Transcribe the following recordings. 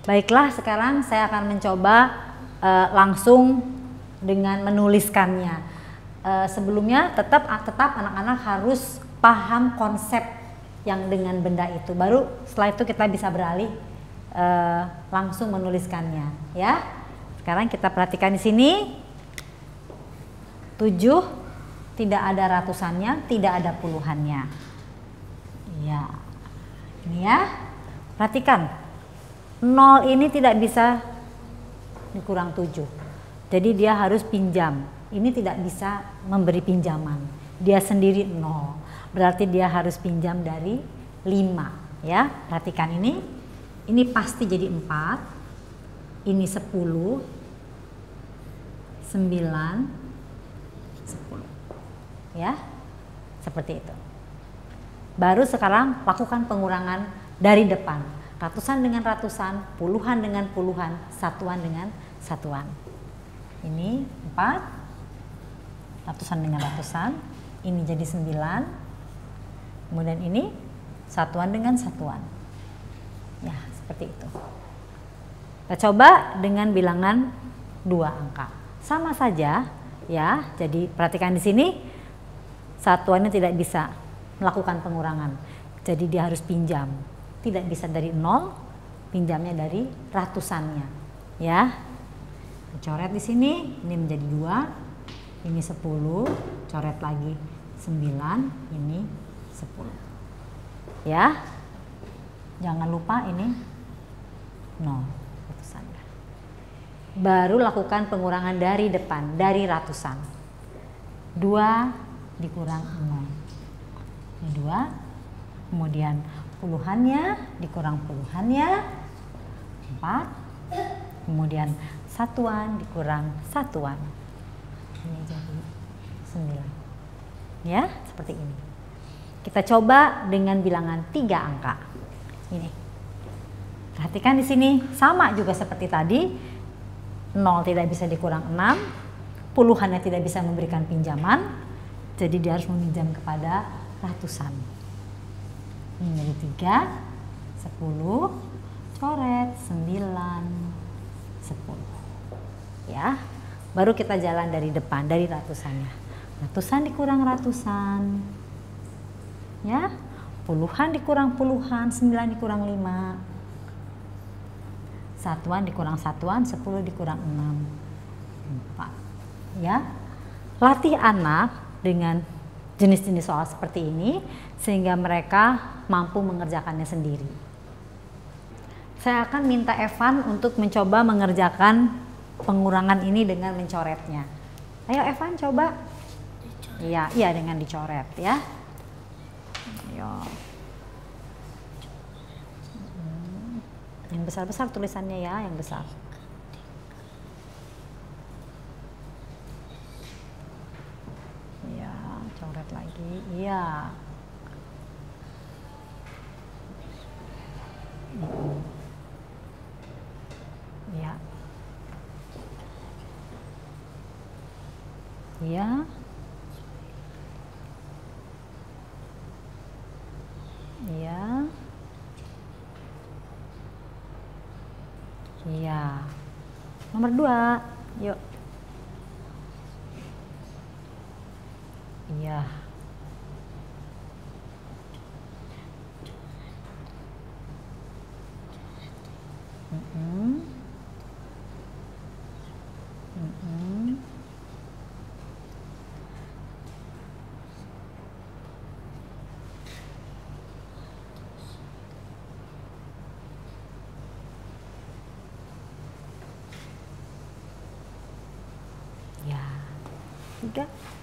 Baiklah, sekarang saya akan mencoba langsung dengan menuliskannya. Sebelumnya tetap anak-anak harus paham konsep yang dengan benda itu. Baru setelah itu kita bisa beralih langsung menuliskannya, ya. Sekarang kita perhatikan di sini. 7 tidak ada ratusannya, tidak ada puluhannya. Ya. Ini ya. Perhatikan. 0 ini tidak bisa dikurang 7. Jadi dia harus pinjam. Ini tidak bisa memberi pinjaman. Dia sendiri 0. Berarti dia harus pinjam dari 5. Ya, perhatikan ini. Ini pasti jadi 4. Ini 10. 9. 10. Ya. Seperti itu. Baru sekarang lakukan pengurangan dari depan. Ratusan dengan ratusan, puluhan dengan puluhan, satuan dengan satuan. Ini 4, ratusan dengan ratusan, ini jadi 9, kemudian ini satuan dengan satuan. Ya, seperti itu. Kita coba dengan bilangan 2 angka. Sama saja, ya. Jadi perhatikan di sini, satuannya tidak bisa melakukan pengurangan. Jadi dia harus pinjam. Tidak bisa dari 0, pinjamnya dari ratusannya, ya. Coret di sini, ini menjadi 2, ini 10, coret lagi 9, ini 10. Ya. Jangan lupa ini 0 ratusannya. Baru lakukan pengurangan dari depan, dari ratusan. 2 dikurang 0. Ini 2, kemudian puluhannya dikurang puluhannya 4, kemudian satuan dikurang satuan, ini jadi 9. Ya, seperti ini. Kita coba dengan bilangan 3 angka. Ini. Perhatikan di sini sama juga seperti tadi. 0 tidak bisa dikurang 6, puluhannya tidak bisa memberikan pinjaman, jadi dia harus meminjam kepada ratusan. Ini jadi 3, 10, coret 9, 10. Ya, baru kita jalan dari depan, dari ratusannya. Ratusan dikurang ratusan, ya. Puluhan dikurang puluhan, 9 dikurang 5. Satuan dikurang satuan, 10 dikurang 6, 4. Ya, latih anak dengan jenis-jenis soal seperti ini sehingga mereka mampu mengerjakannya sendiri. Saya akan minta Evan untuk mencoba mengerjakan pengurangan ini dengan mencoretnya. Ayo Evan coba. Iya, iya dengan dicoret ya. Ayo. Yang besar-besar tulisannya ya, yang besar. Iya, coret lagi. Iya. Iya. Iya. Iya. Iya. Nomor 2. Yuk. Iya. Ya. 3.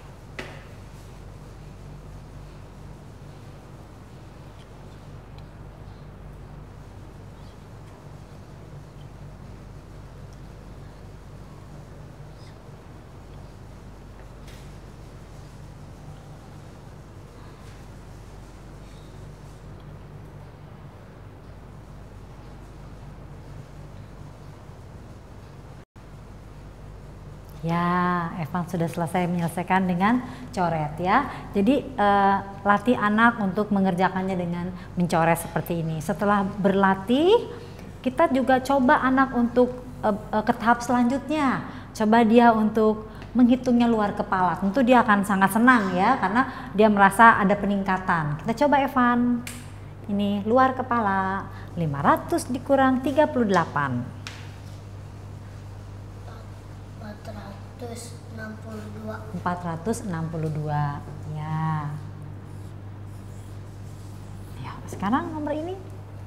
Ya, Evan sudah selesai menyelesaikan dengan coret ya. Jadi latih anak untuk mengerjakannya dengan mencoret seperti ini. Setelah berlatih, kita juga coba anak untuk ke tahap selanjutnya. Coba dia untuk menghitungnya luar kepala. Tentu dia akan sangat senang ya, karena dia merasa ada peningkatan. Kita coba Evan. Ini luar kepala, 500 dikurang 38. 462. Ya. Ya, sekarang nomor ini.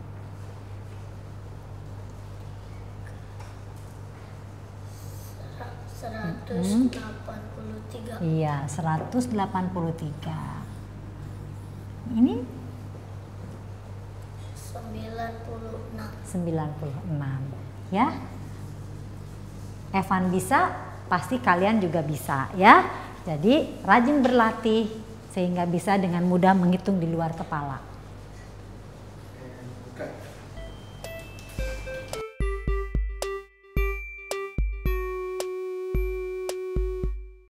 Iya, 183. Ini 96. Ya. Evan bisa, pasti kalian juga bisa ya. Jadi rajin berlatih sehingga bisa dengan mudah menghitung di luar kepala.